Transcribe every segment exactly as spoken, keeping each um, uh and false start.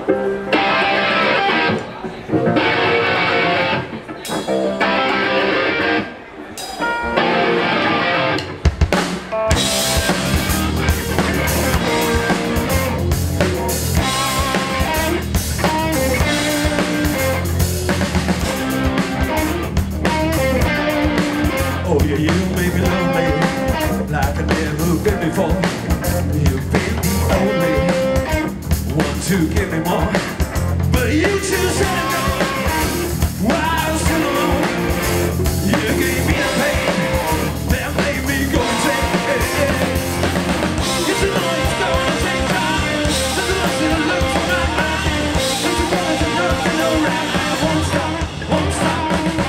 To give me more, but you two said no while I was still alone. You gave me a pain that made me go insane. It's a long, it's gonna take time. There's a lot to look for my mind. There's a lot to look and around. I won't stop, won't stop.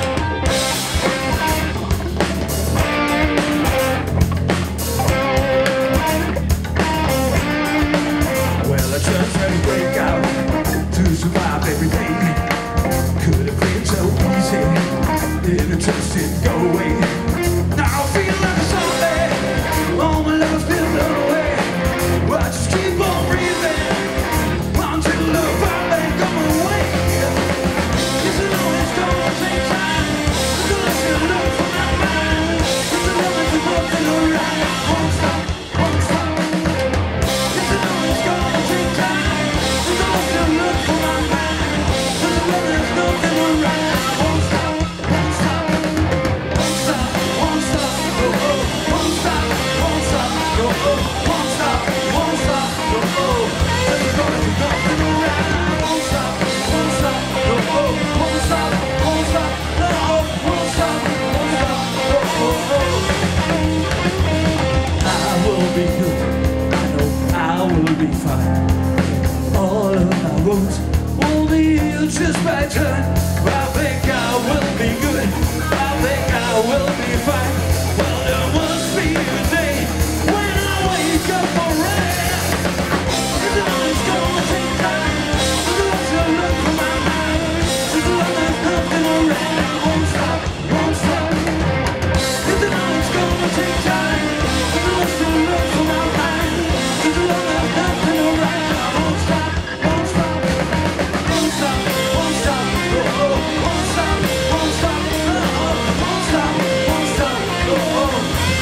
Well, I just had to break out to survive every day. Could have been so easy if it just didn't go away. Now I feel like a zombie. All my love's been blown away. I just keep on breathing until the finally come away. It's a long, it's gonna take time. There's a lot to look for my mind. There's a lot to look and around. I won't stop, won't stop. It's a long, it's gonna take time. There's a lot to look for my mind. There's a lot that's nothing around. I won't stop, won't stop, won't stop, won't stop. Oh oh, won't stop, won't stop. Oh oh, won't stop, won't stop. Oh oh, there's a lot that's nothing around. I won't stop, won't stop. Oh oh, won't stop, won't stop. Oh oh, won't stop, won't stop. Oh oh oh. I will be good. I know I will be fine. All of my roads will lead just by turn. I think I will be good. I think I will be fine. Well, there must be a day when I wake up alright. Cause it's gonna take time. There's a lot to look for my mind. There's a lot that's nothing around. I won't stop, won't stop. It's a lot that's gonna take time. There's a lot to look for my mind. There's a lot that's nothing around. I won't stop, won't stop. Won't stop, won't stop. Oh oh, won't stop, won't stop. Oh oh, won't stop, won't stop. Oh oh.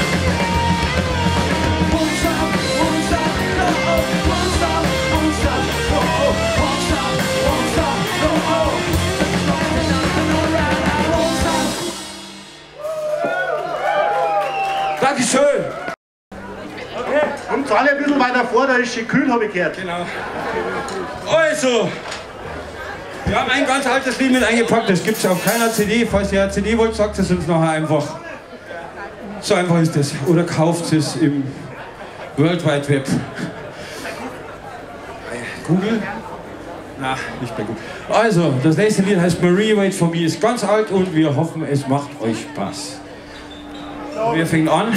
Won't stop, won't stop. Oh oh, won't stop, won't stop. Oh oh, won't stop, won't stop. Oh oh. There's nothing around. I won't stop. Dankeschön. Okay, kommt alle ein bisschen weiter vor, da ist schön kühl, habe ich gehört. Genau. Also, wir haben ein ganz altes Lied mit eingepackt, das gibt es auf keiner C D. Falls ihr eine C D wollt, sagt es uns nachher einfach. So einfach ist das. Oder kauft es im World Wide Web. Google? Na, nicht bei Google. Also, das nächste Lied heißt Marie Wait For Me, ist ganz alt und wir hoffen, es macht euch Spaß. Wir fangen an.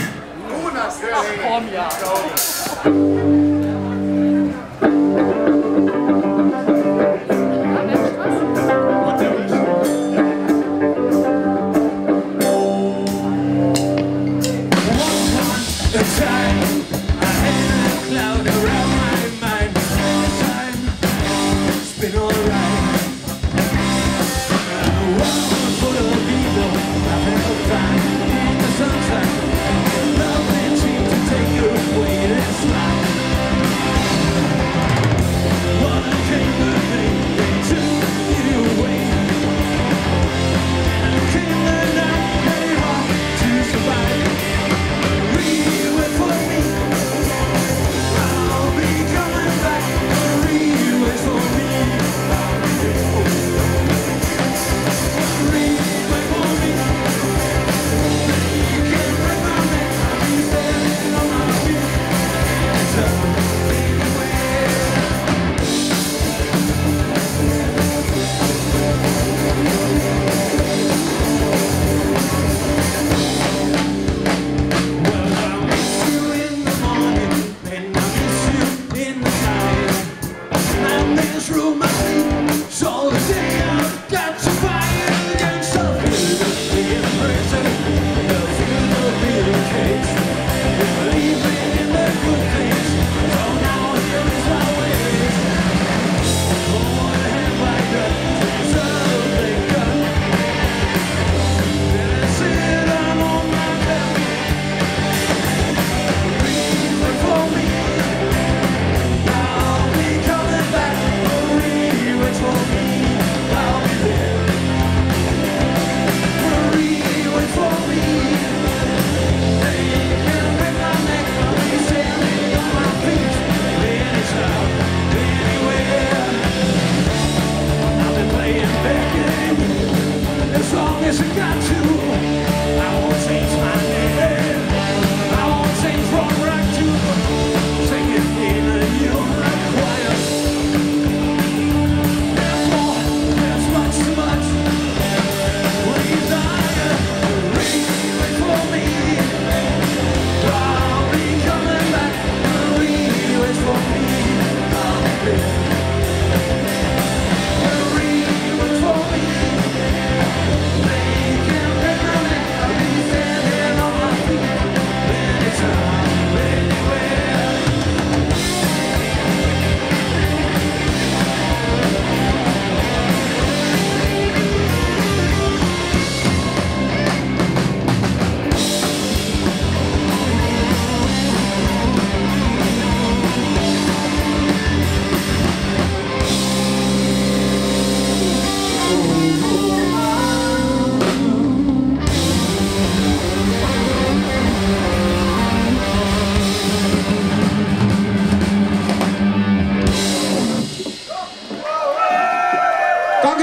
Oh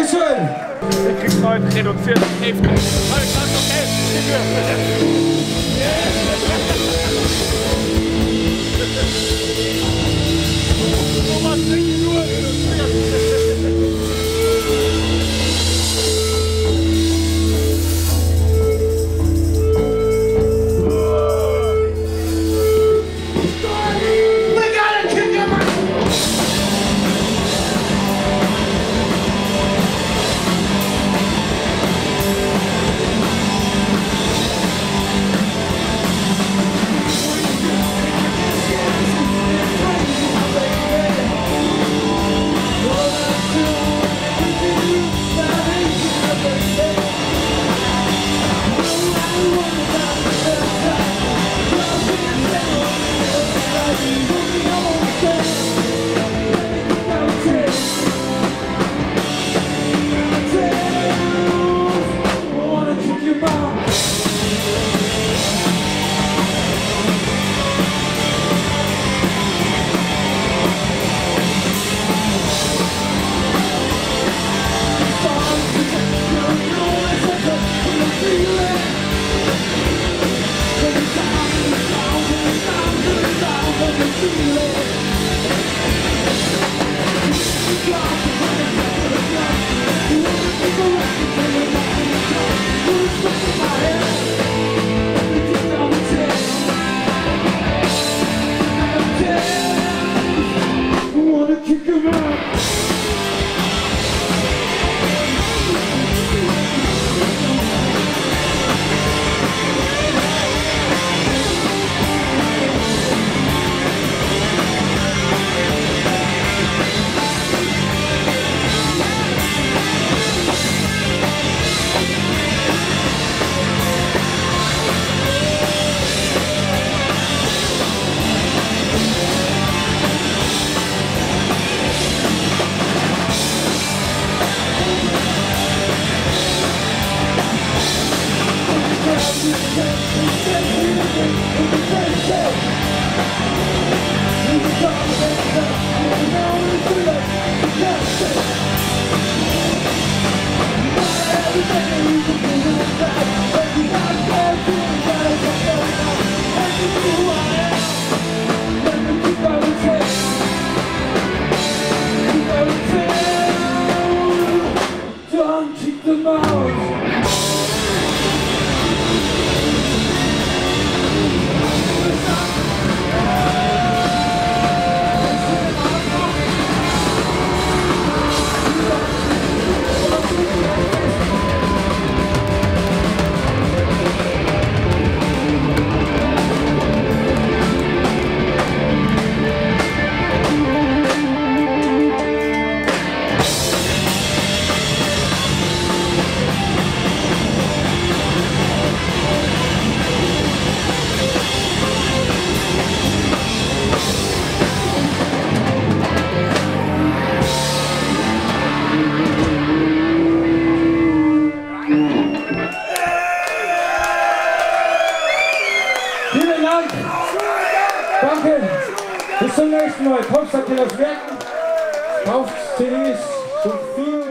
Dankeschön! Der kriegt heute reduziert Hälfte. Alles klar, okay. Thomas, nicht nur reduziert. Danke. Bis zum nächsten Mal. Kopfsack in das Werken. Kauft C Ds. So viel.